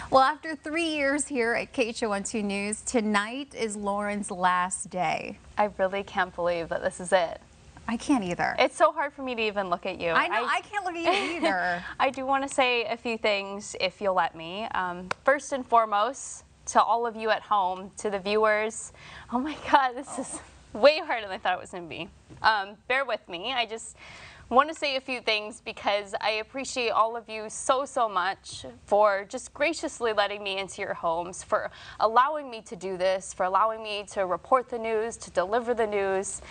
Well, after 3 years here at KHON2 News, tonight is Lauren's last day. I really can't believe that this is it. I can't either. It's so hard for me to even look at you. I know, I can't look at you either. I do want to say a few things, if you'll let me. First and foremost, to all of you at home, to the viewers, oh my God, this is way harder than I thought it was going to be. Bear with me. I just want to say a few things because I appreciate all of you so much for just graciously letting me into your homes, for allowing me to do this, for allowing me to report the news, to deliver the news,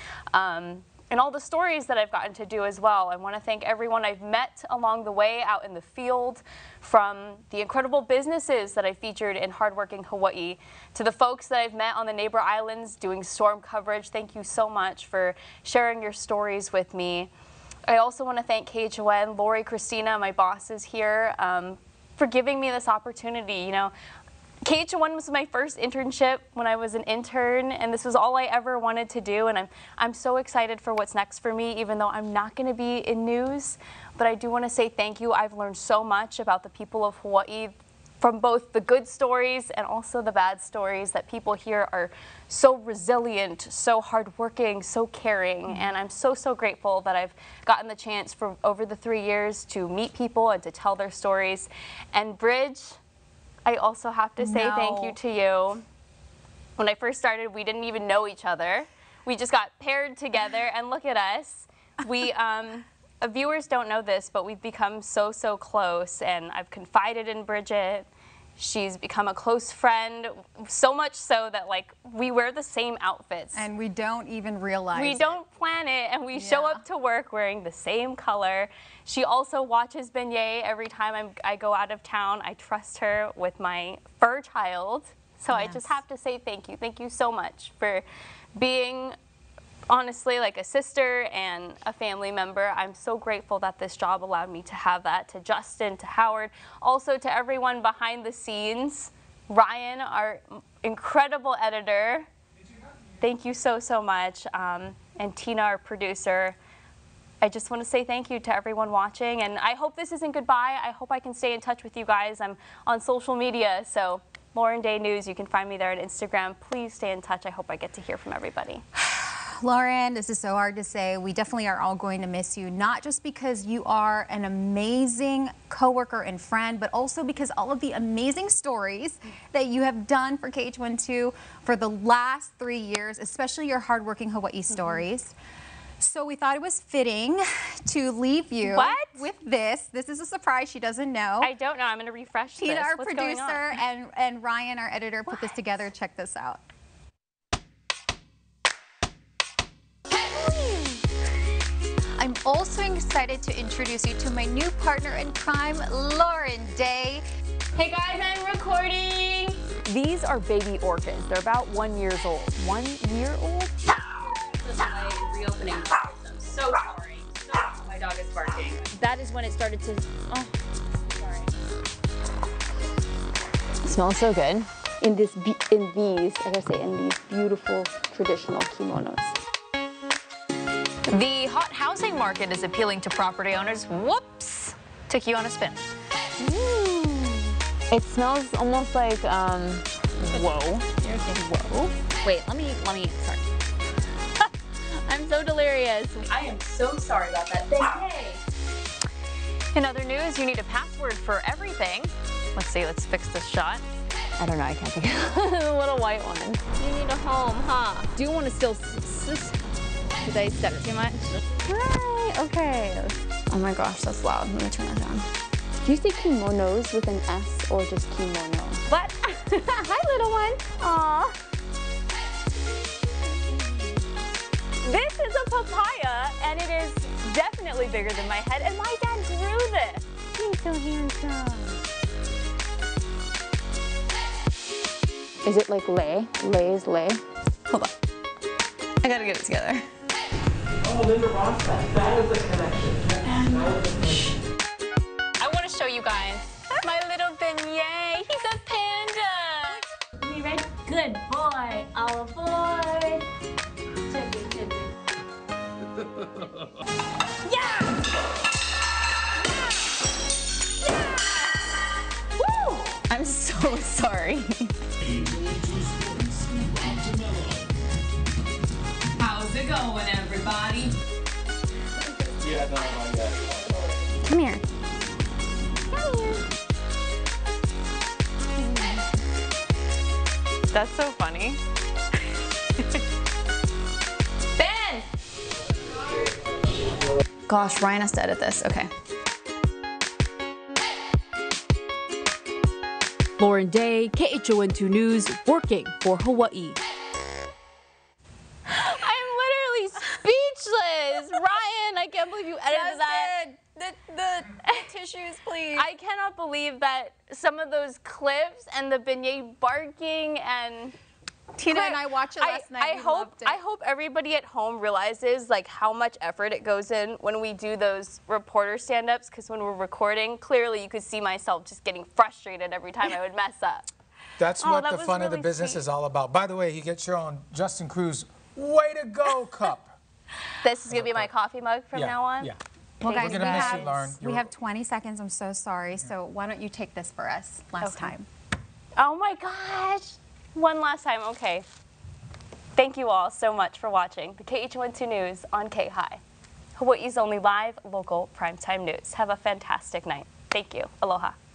and all the stories that I've gotten to do as well. I want to thank everyone I've met along the way out in the field, from the incredible businesses that I featured in hardworking Hawaii, to the folks that I've met on the neighbor islands doing storm coverage. Thank you so much for sharing your stories with me. I also want to thank KHON, Lori, Christina, my bosses here, for giving me this opportunity. You know, KHON was my first internship when I was an intern, and this was all I ever wanted to do, and I'm so excited for what's next for me, even though I'm not going to be in news. But I do want to say thank you. I've learned so much about the people of Hawaii, from both the good stories and also the bad stories, that people here are so resilient, so hardworking, so caring, and I'm so grateful that I've gotten the chance for over the 3 years to meet people and to tell their stories. And Bridge, I also have to say thank you to you. When I first started, we didn't even know each other. We just got paired together, and look at us. We, viewers don't know this, but we've become so close, and I've confided in Bridget. She's become a close friend, so much so that, like, we wear the same outfits. And we don't even realize We don't plan it, and we show up to work wearing the same color. She also watches Beignet every time I go out of town. I trust her with my fur child. So I just have to say thank you. Thank you so much for being, honestly, like a sister and a family member. I'm so grateful that this job allowed me to have that. To Justin, to Howard, also to everyone behind the scenes. Ryan, our incredible editor, thank you so much. And Tina, our producer. I just want to say thank you to everyone watching, and I hope this isn't goodbye. I hope I can stay in touch with you guys. I'm on social media, so Lauren Day News, you can find me there on Instagram. Please stay in touch. I hope I get to hear from everybody. Lauren, this is so hard to say. We definitely are all going to miss you, not just because you are an amazing coworker and friend, but also because all of the amazing stories that you have done for KHON2 for the last 3 years, especially your hardworking Hawaii stories. So we thought it was fitting to leave you with this. This is a surprise. She doesn't know. I don't know. I'm going to refresh this. Tina, our What's producer, and Ryan, our editor, put this together. Check this out. I'm also excited to introduce you to my new partner in crime, Lauren Day. Hey guys, I'm recording. These are baby orchids. They're about 1 year old. 1 year old? This is my reopening process. I'm so sorry. My dog is barking. That is when it started to, oh, sorry. It smells so good. In these, I gotta say, in these beautiful traditional kimonos. The hot housing market is appealing to property owners. Whoops! Took you on a spin. It smells almost like, whoa. Whoa. Wait, let me, sorry. I'm so delirious. I am so sorry about that. Hey. In other news, you need a password for everything. Let's see, let's fix this shot. I don't know, I can't think of the little white one. You need a home, huh? Do you want to still, did I stutter too much? Hi, okay. Oh my gosh, that's loud. Let me turn that down. Do you say kimonos with an S or just kimono? What? Hi, little one. Aw. This is a papaya, and it is definitely bigger than my head, and my dad grew this. He's so handsome. Is it like lei? Lei is lei? Hold on. I gotta get it together. Oh, Linda Ross, that is a connection. I want to show you guys my little Beignet. He's a panda. You ready? Good boy. All aboard. I I'm so sorry. How's it going, everybody? Come here. That's so funny. Ben! Gosh, Ryan has to edit this. Okay. Lauren Day, KHON2 News, working for Hawaii. I'm literally speechless! Ryan, I can't believe you edited that. The tissues, please. I cannot believe that some of those clips and the beignet barking and Tina and I watched it last night. We loved it. I hope everybody at home realizes like how much effort it goes in when we do those reporter stand-ups, because when we're recording, clearly you could see myself just getting frustrated every time I would mess up. That's Oh, what that the was fun of the really business sweet. is all about. By the way, you get your own Justin Cruz Way to Go cup. This is gonna be my coffee mug from now on. Yeah. Well, guys, We're gonna miss you, Lauren. we have 20 seconds. I'm so sorry. So why don't you take this for us last time? Oh my gosh. One last time, okay. Thank you all so much for watching the KHON2 News on K-High, Hawaii's only live, local, primetime news. Have a fantastic night. Thank you. Aloha.